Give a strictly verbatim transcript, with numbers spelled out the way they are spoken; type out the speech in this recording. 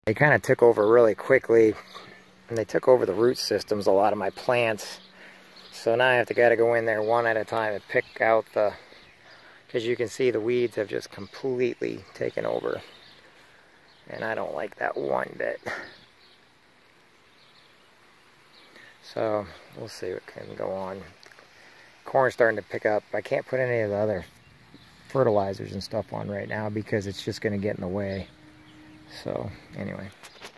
They kind of took over really quickly, and they took over the root systems, a lot of my plants. So now I have to gotta go in there one at a time and pick out the, because you can see the weeds have just completely taken over. And I don't like that one bit. So we'll see what can go on. Corn's starting to pick up. I can't put any of the other fertilizers and stuff on right now because it's just going to get in the way. So anyway.